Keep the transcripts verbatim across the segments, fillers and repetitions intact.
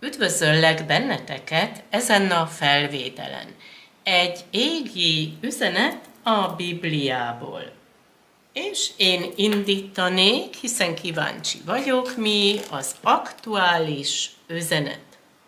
Üdvözöllek benneteket ezen a felvételen. Egy égi üzenet a Bibliából. És én indítanék, hiszen kíváncsi vagyok, mi az aktuális üzenet.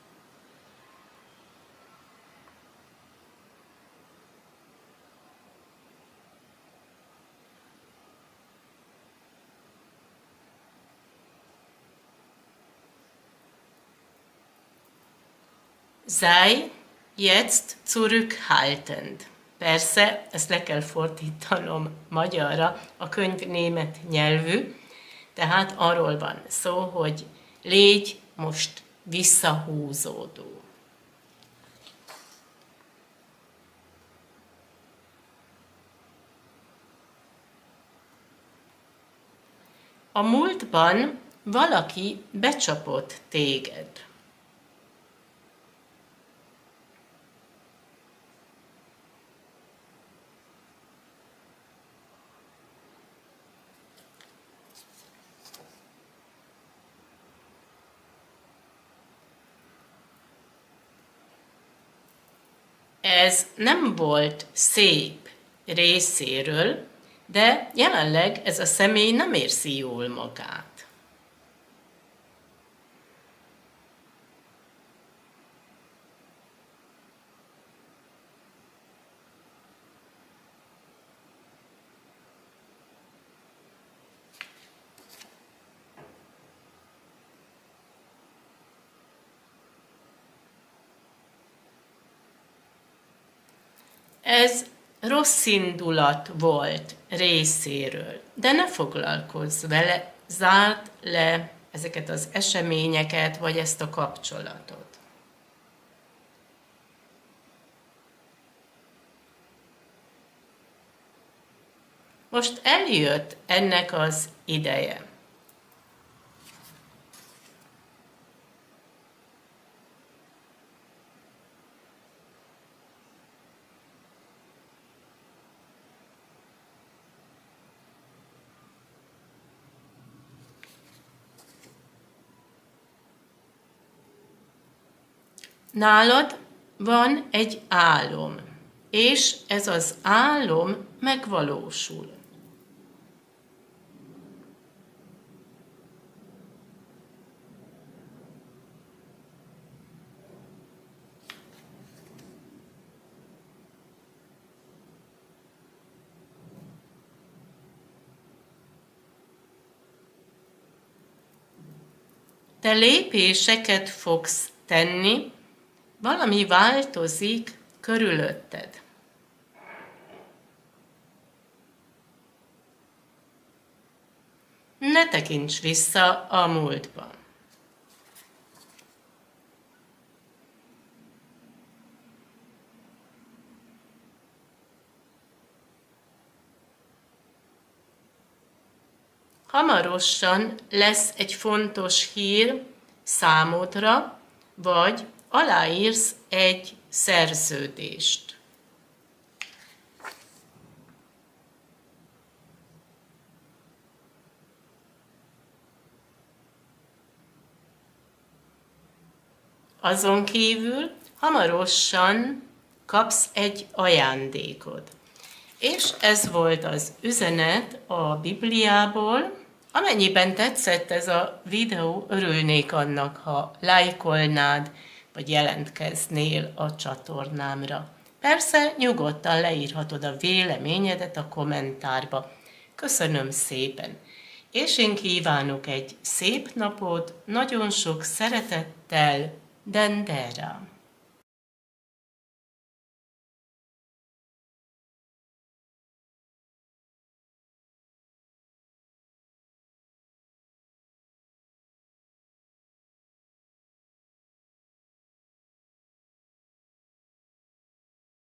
Sei jetzt zurückhaltend. Persze, ezt le kell fordítanom magyarra, a könyv német nyelvű, tehát arról van szó, hogy légy most visszahúzódó. A múltban valaki becsapott téged. Ez nem volt szép részéről, de jelenleg ez a személy nem érzi jól magát. Ez rossz indulat volt részéről, de ne foglalkozz vele, zárd le ezeket az eseményeket, vagy ezt a kapcsolatot. Most eljött ennek az ideje. Nálad van egy álom, és ez az álom megvalósul. Te lépéseket fogsz tenni, valami változik körülötted. Ne tekints vissza a múltba. Hamarosan lesz egy fontos hír számodra, vagy aláírsz egy szerződést. Azon kívül hamarosan kapsz egy ajándékot. És ez volt az üzenet a Bibliából. Amennyiben tetszett ez a videó, örülnék annak, ha lájkolnád, vagy jelentkeznél a csatornámra. Persze nyugodtan leírhatod a véleményedet a kommentárba. Köszönöm szépen! És én kívánok egy szép napot, nagyon sok szeretettel, Dendera!